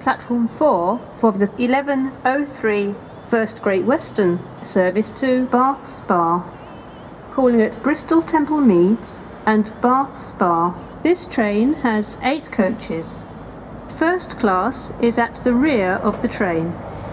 Platform 4 for the 11:03 First Great Western service to Bath Spa, calling at Bristol Temple Meads and Bath Spa. This train has 8 coaches. First class is at the rear of the train.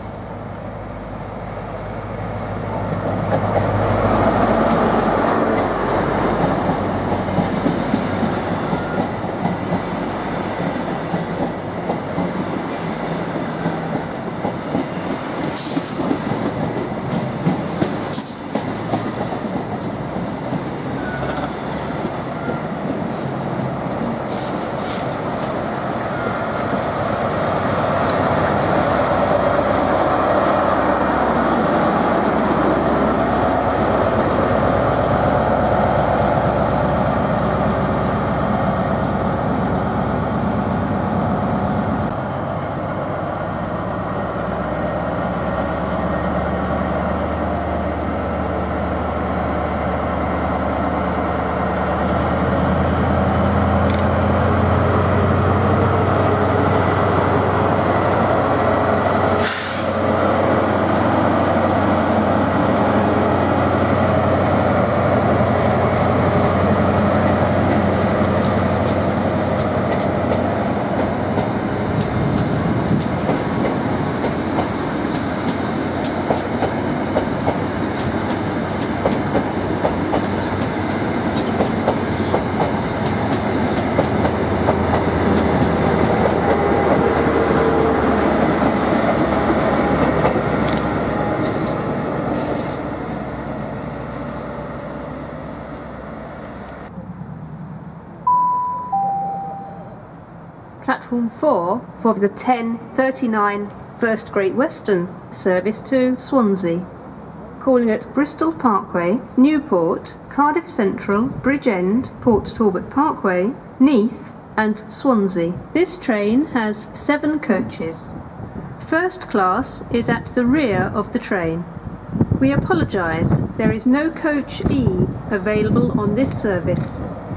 Platform 4 for the 10:39 First Great Western service to Swansea, calling at Bristol Parkway, Newport, Cardiff Central, Bridgend, Port Talbot Parkway, Neath and Swansea. This train has 7 coaches. First class is at the rear of the train. We apologise, there is no coach E available on this service.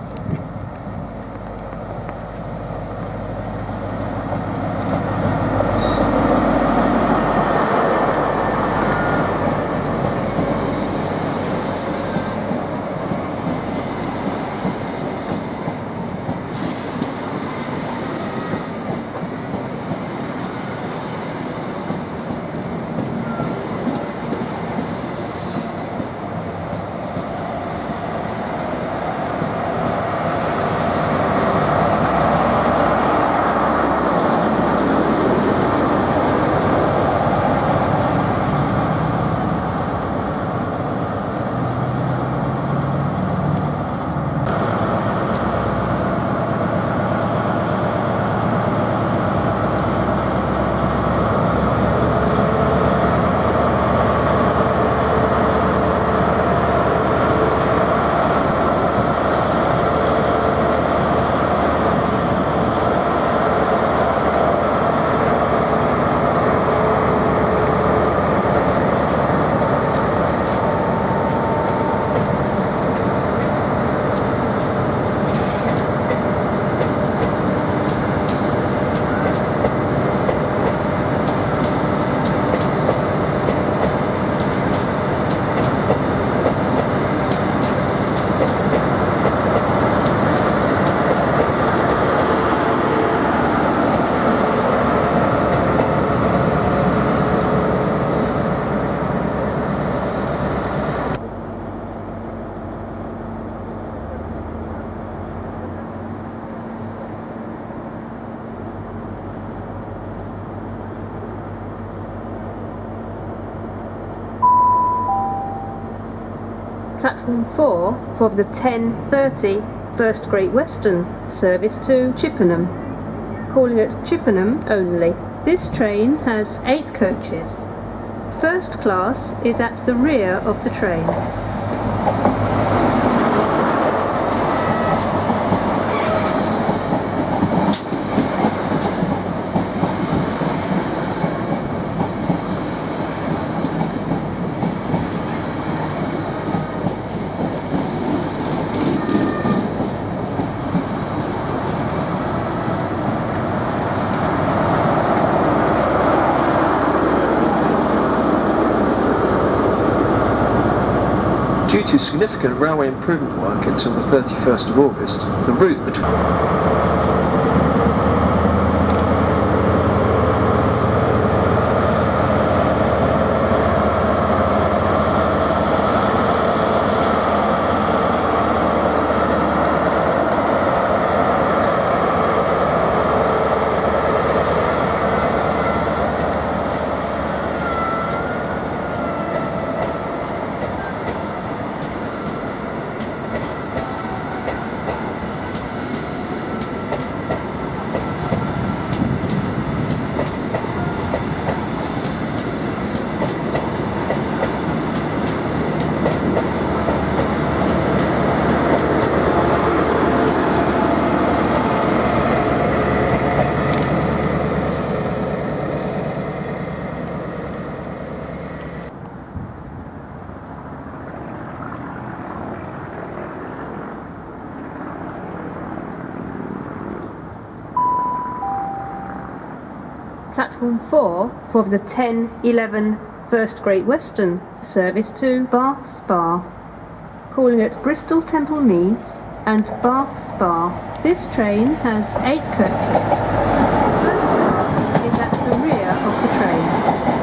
Platform 4 for the 10:30 First Great Western service to Chippenham, calling at Chippenham only. This train has 8 coaches. First class is at the rear of the train. to significant railway improvement work until the 31st of August, the route between Platform 4 for the 10:11 First Great Western service to Bath Spa, calling at Bristol Temple Meads and Bath Spa. This train has 8 coaches. Is at the rear of the train.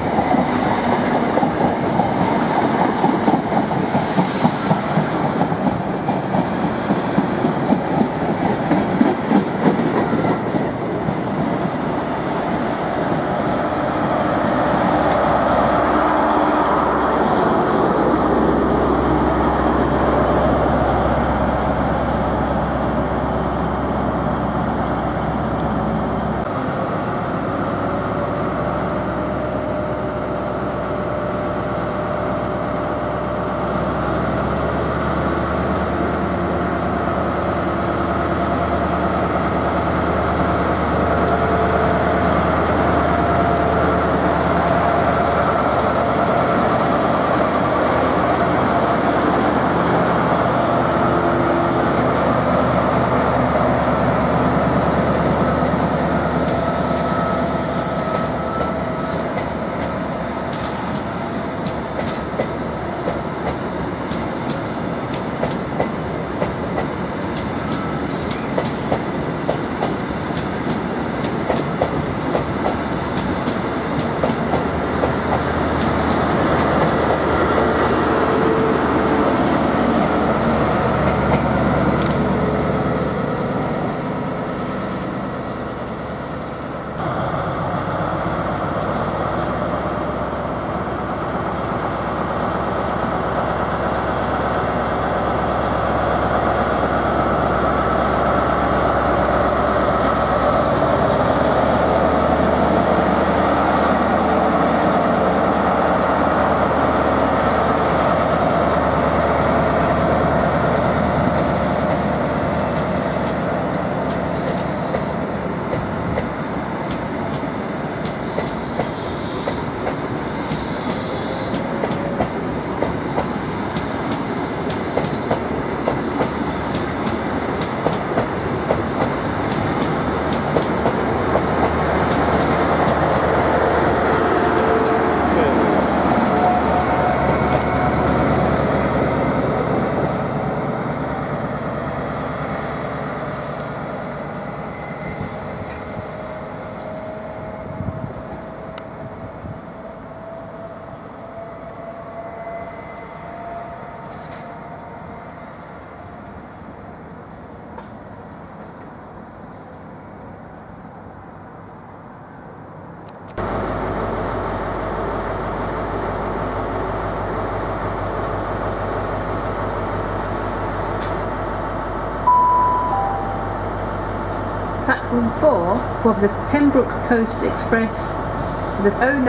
Platform 4 for the Pembroke Coast Express, the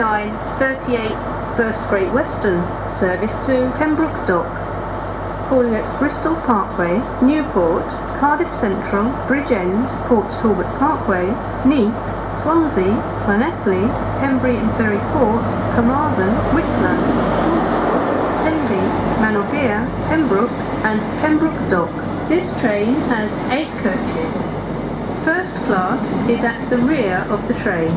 09:38 First Great Western service to Pembroke Dock, calling at Bristol Parkway, Newport, Cardiff Central, Bridgend, Port Talbot Parkway, Neath, Swansea, Llanelli, Pembrey and Ferry Port, Carmarthen, Whitland, Tenby, Manorvere, Pembroke and Pembroke Dock. This train has 8 coaches. First class is at the rear of the train.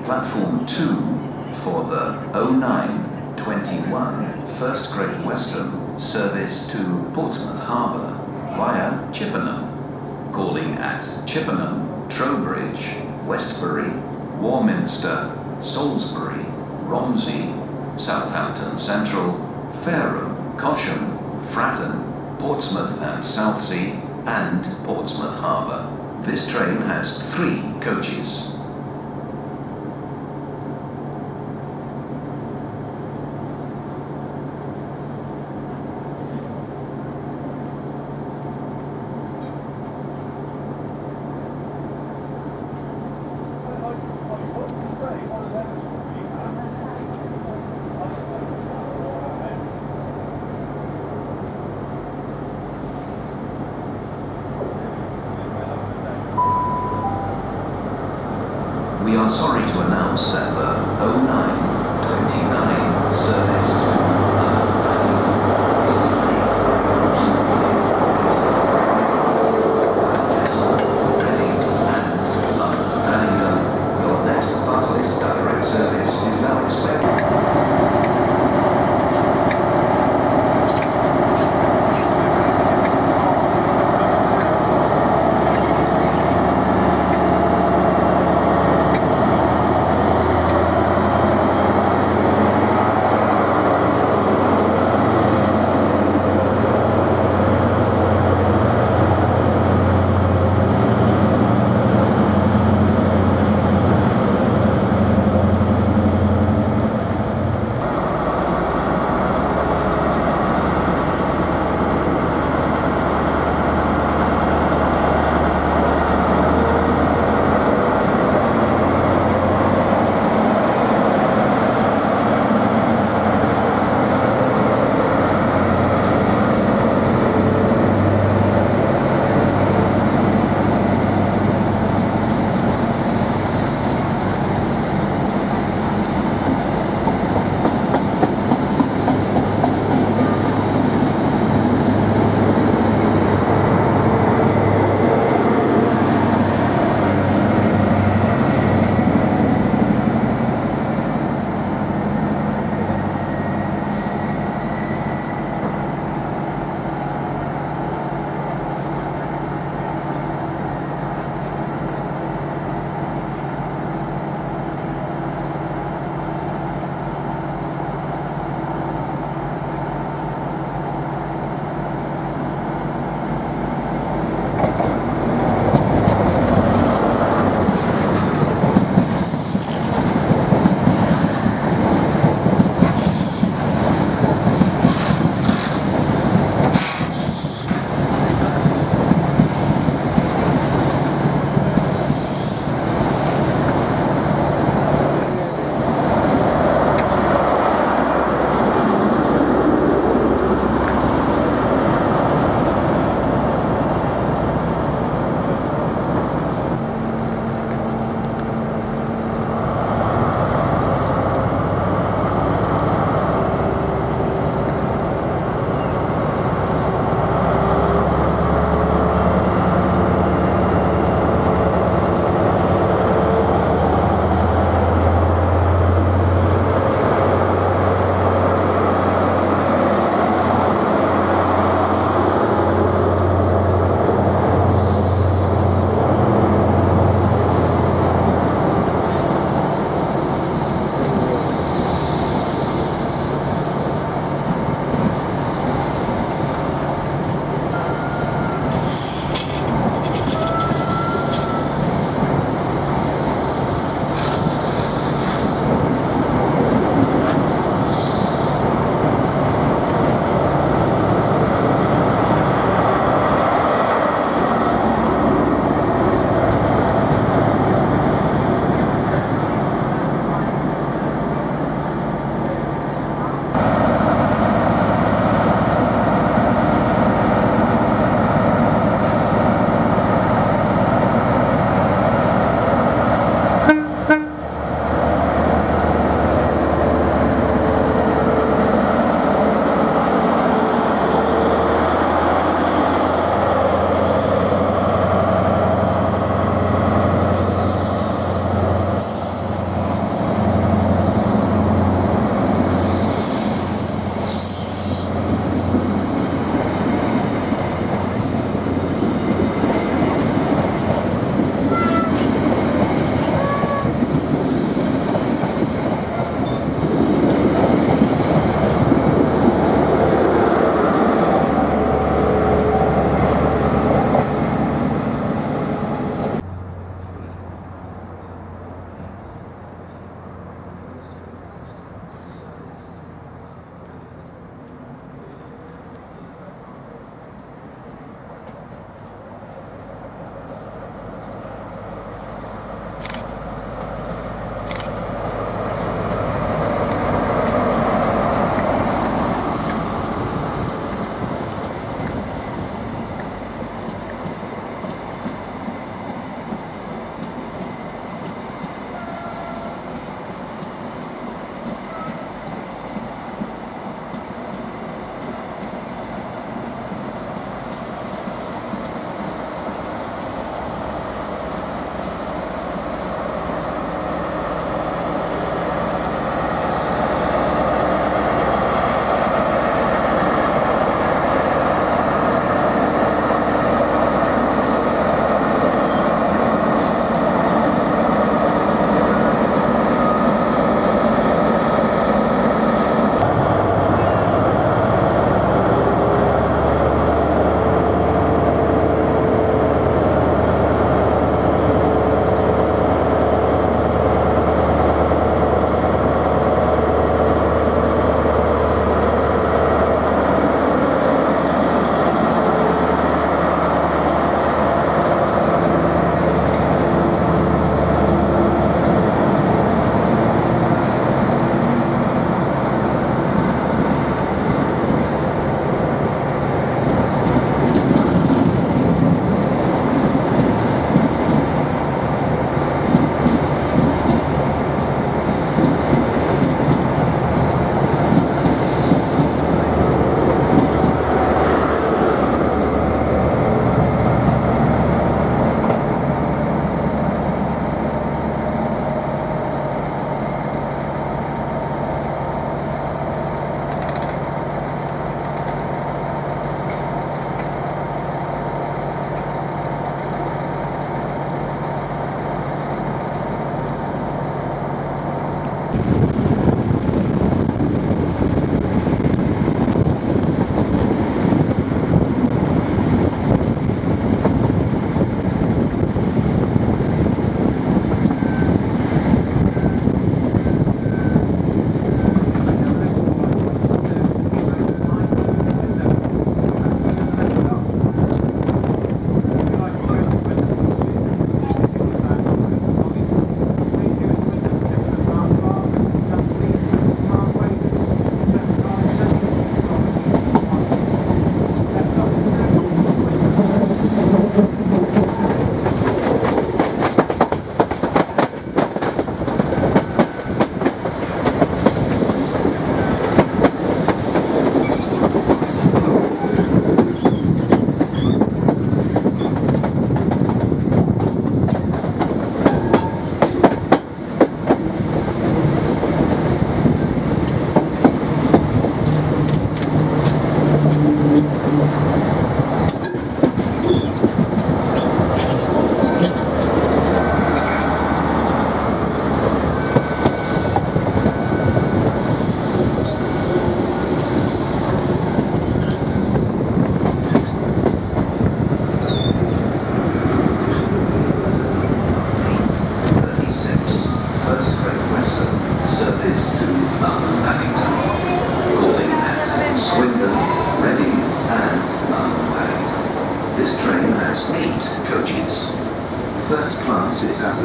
Platform 2 for the 0921 First Great Western service to Portsmouth Harbour via Chippenham. Calling at Chippenham, Trowbridge, Westbury, Warminster, Salisbury, Romsey, Southampton Central, Fareham, Cosham, Fratton, Portsmouth and Southsea, and Portsmouth Harbour. This train has 3 coaches. We are sorry to announce that the 0929 service your next fastest direct service is now expected.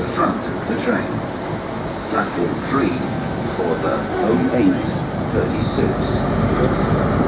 front of the train. Platform 3 for the 0836.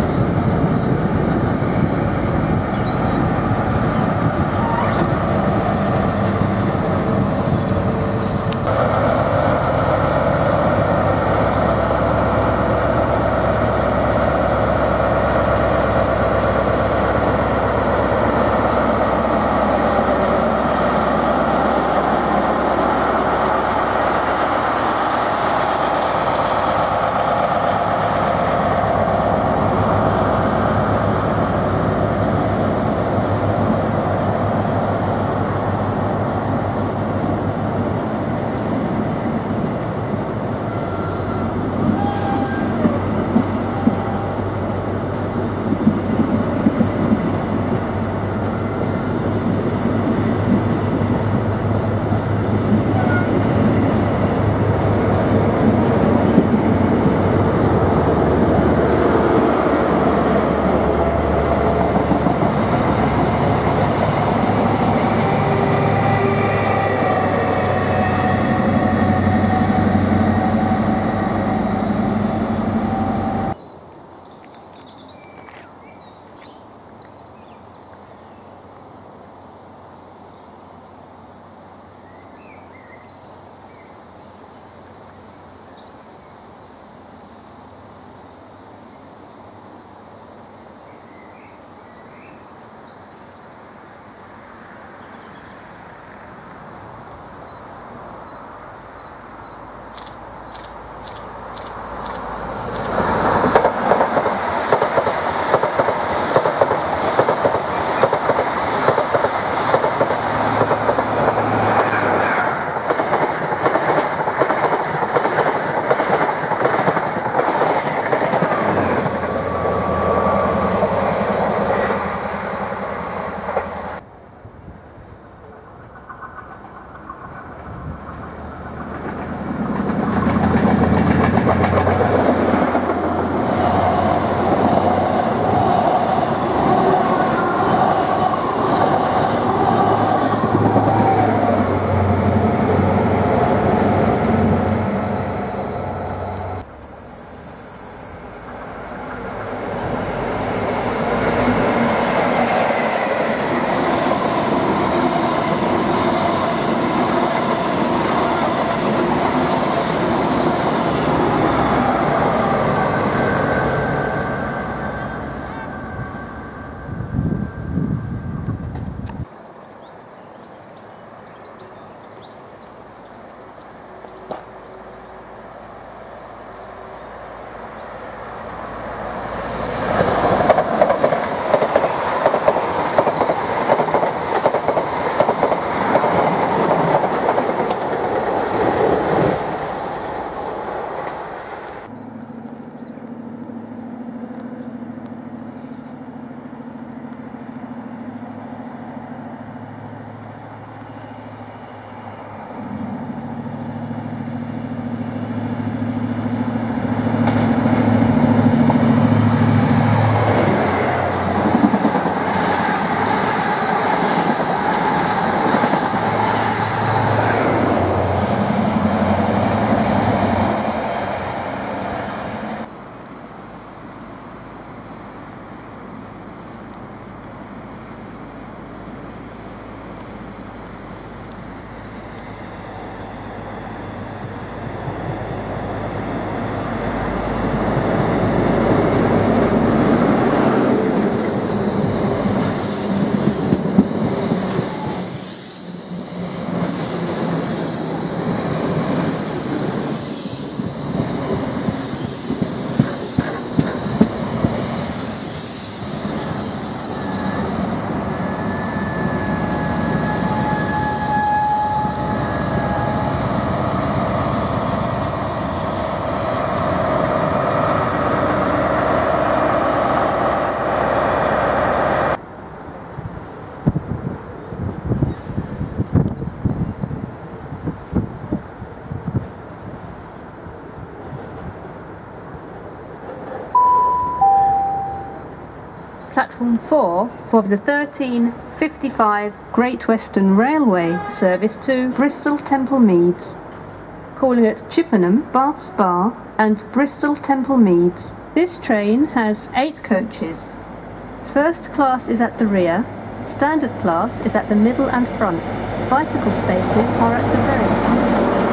Platform 4 for the 13:55 Great Western Railway service to Bristol Temple Meads, calling at Chippenham, Bath Spa and Bristol Temple Meads. This train has 8 coaches. First class is at the rear, standard class is at the middle and front. Bicycle spaces are at the very front.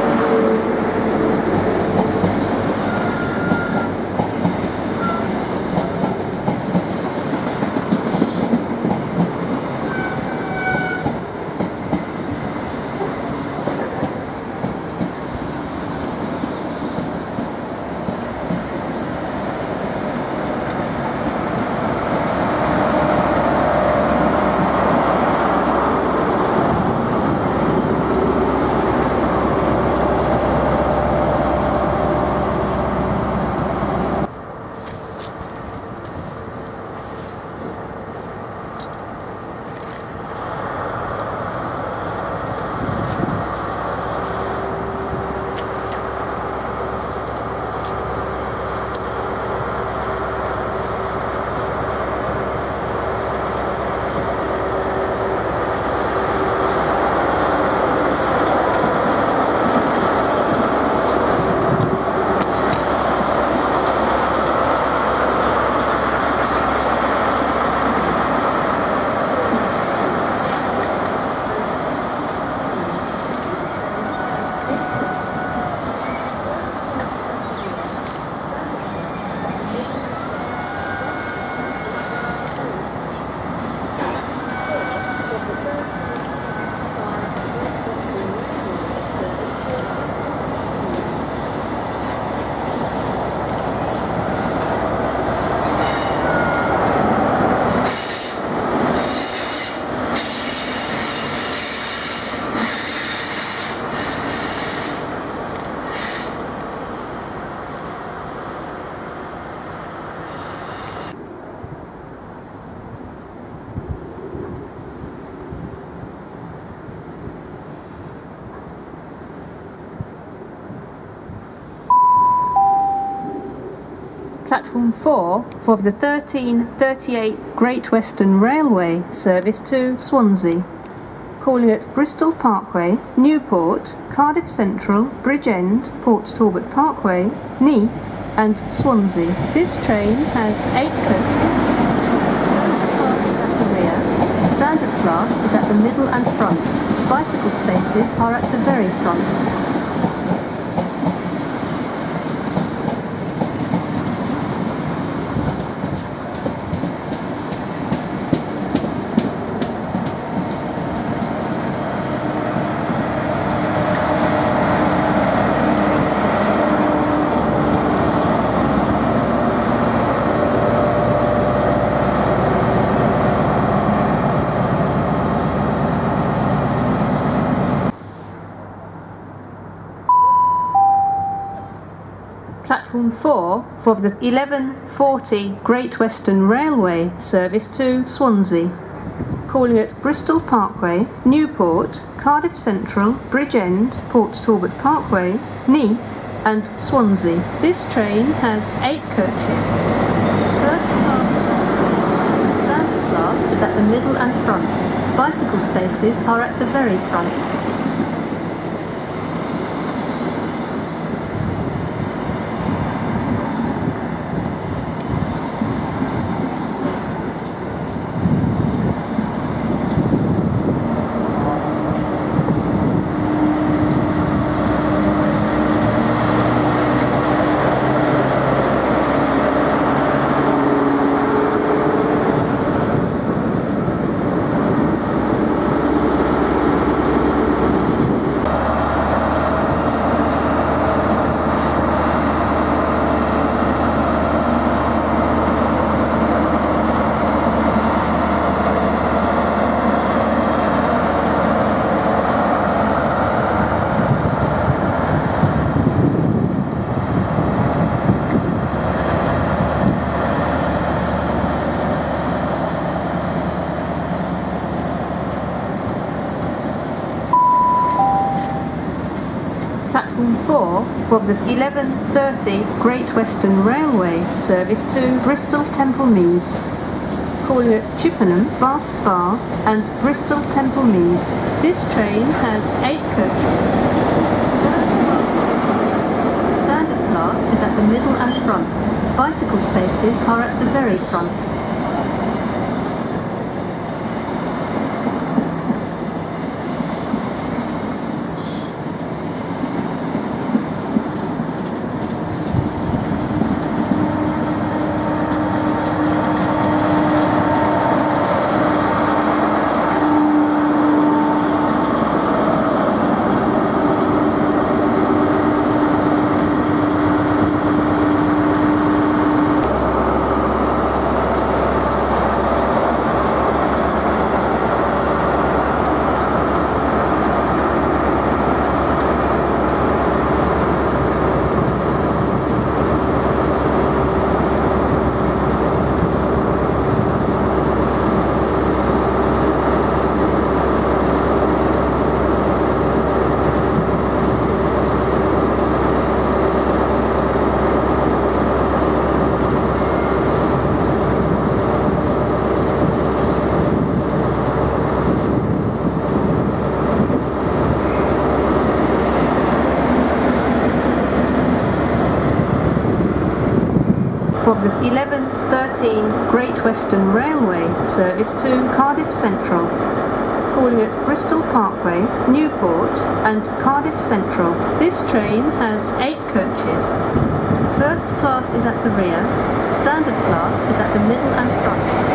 Platform 4 for the 13:38 Great Western Railway service to Swansea, calling at Bristol Parkway, Newport, Cardiff Central, Bridgend, Port Talbot Parkway, Neath and Swansea. This train has 8 coaches. First class is at the rear, standard class is at the middle and front. Bicycle spaces are at the very front. Platform 4 for the 11:40 Great Western Railway service to Swansea, calling at Bristol Parkway, Newport, Cardiff Central, Bridgend, Port Talbot Parkway, Neath and Swansea. This train has 8 coaches. First class standard class is at the middle and front. Bicycle spaces are at the very front. Platform 4 for the 11:30 Great Western Railway service to Bristol Temple Meads, calling at Chippenham, Bath Spa and Bristol Temple Meads. This train has 8 coaches. Standard class is at the middle and front. Bicycle spaces are at the very front. For the 11:13 Great Western Railway service to Cardiff Central, calling at Bristol Parkway, Newport and Cardiff Central. This train has 8 coaches. First class is at the rear, standard class is at the middle and front.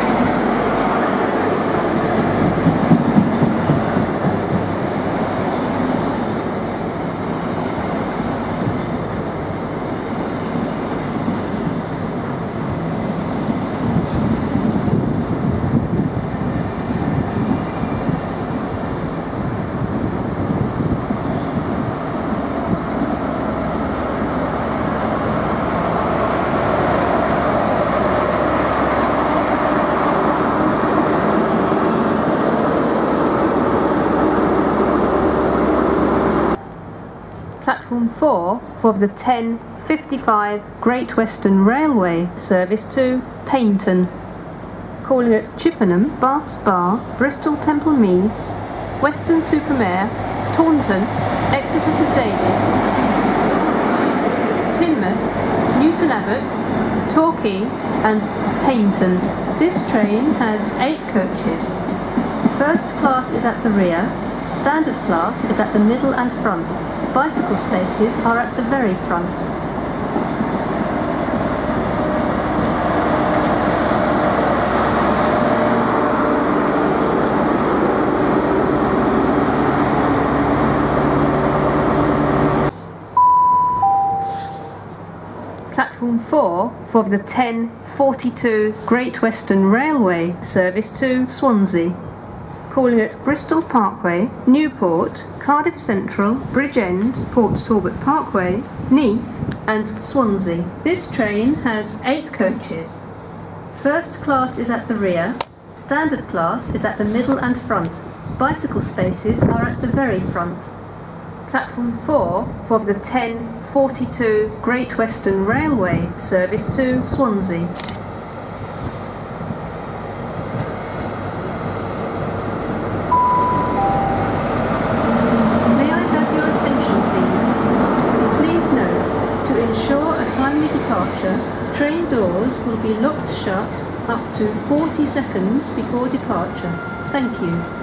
Platform 4 for the 10:55 Great Western Railway service to Paignton, calling at Chippenham, Bath Spa, Bristol Temple Meads, Weston-super-Mare, Taunton, Exeter St David's, Teignmouth, Newton Abbot, Torquay and Paignton. This train has 8 coaches. First class is at the rear, standard class is at the middle and front. Bicycle spaces are at the very front. Platform 4 for the 10:42 Great Western Railway service to Swansea, calling at Bristol Parkway, Newport, Cardiff Central, Bridgend, Port Talbot Parkway, Neath and Swansea. This train has 8 coaches. First class is at the rear, standard class is at the middle and front. Bicycle spaces are at the very front. Platform 4 for the 10:42 Great Western Railway service to Swansea. Train doors will be locked shut up to 40 seconds before departure. Thank you.